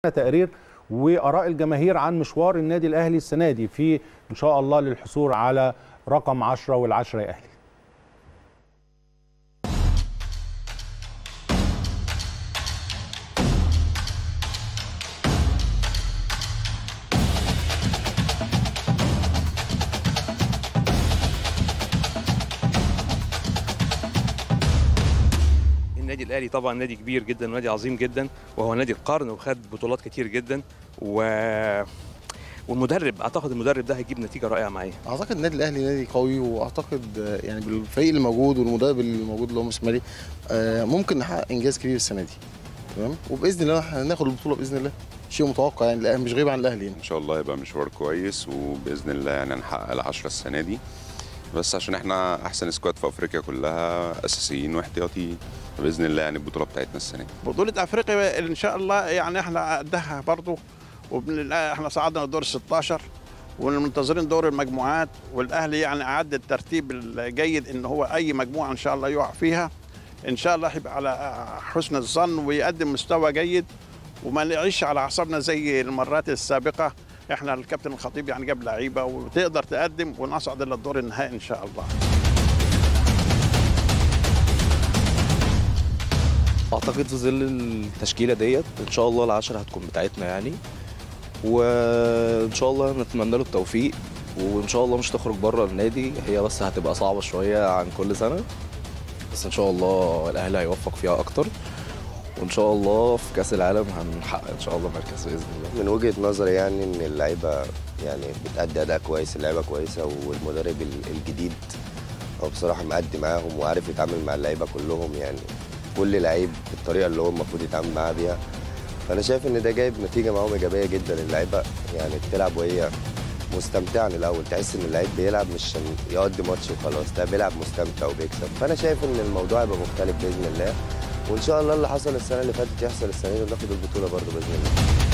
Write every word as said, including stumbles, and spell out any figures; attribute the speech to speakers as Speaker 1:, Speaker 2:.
Speaker 1: تقرير وآراء الجماهير عن مشوار النادي الأهلي السنة دي في إن شاء الله للحصول على رقم عشرة والعشرة يا أهلي.
Speaker 2: النادي الاهلي طبعا نادي كبير جدا ونادي عظيم جدا، وهو نادي القرن وخد بطولات كتير جدا و... والمدرب اعتقد المدرب ده هيجيب نتيجه رائعه معاه.
Speaker 3: اعتقد النادي الاهلي نادي قوي، واعتقد يعني بالفريق اللي موجود والمدرب اللي موجود اللي هو مسماري ممكن نحقق انجاز كبير السنه دي. تمام، وباذن الله هناخد البطوله باذن الله، شيء متوقع يعني مش غريب عن الاهلي يعني.
Speaker 4: ان شاء الله هيبقى مشوار كويس، وباذن الله يعني هنحقق العشرة السنه دي، بس عشان احنا احسن سكواد في افريقيا كلها اساسيين واحتياطيين، باذن الله يعني البطوله بتاعتنا السنه دي.
Speaker 5: بطوله افريقيا ان شاء الله يعني احنا قدها برضه، احنا صعدنا الدور ستاشر ومنتظرين دور المجموعات، والاهلي يعني اعد الترتيب الجيد ان هو اي مجموعه ان شاء الله يقع فيها ان شاء الله هيبقى على حسن الظن ويقدم مستوى جيد، وما نعيش على اعصابنا زي المرات السابقه. احنا الكابتن الخطيب يعني جاب لعيبه وتقدر تقدم ونصعد الى الدور النهائي ان شاء الله.
Speaker 6: اعتقد في ظل التشكيله ديت ان شاء الله العشرة هتكون بتاعتنا يعني، وان شاء الله نتمنى له التوفيق، وان شاء الله مش تخرج بره النادي، هي بس هتبقى صعبه شويه عن كل سنه، بس ان شاء الله الاهلي هيوفق فيها اكتر، وان شاء الله في كاس العالم هنحقق ان شاء الله مركز باذن الله.
Speaker 7: من وجهه نظري يعني ان اللعيبه يعني بتأدي اداء كويس، اللعيبه كويسه، والمدرب الجديد هو بصراحه مأدي معاهم وعارف يتعامل مع اللعيبه كلهم، يعني كل لعيب بالطريقه اللي هو المفروض يتعامل معاها بيها، فانا شايف ان ده جايب نتيجه معاهم ايجابيه جدا. اللعيبه يعني بتلعب وهي مستمتعه من الاول، تحس ان اللعيب بيلعب مش عشان يقضي ماتش وخلاص، ده بيلعب مستمتع وبيكسب، فانا شايف ان الموضوع هيبقى مختلف باذن الله، وان شاء الله اللي حصل السنه اللي فاتت يحصل السنه دي وناخد البطوله برضه باذن الله.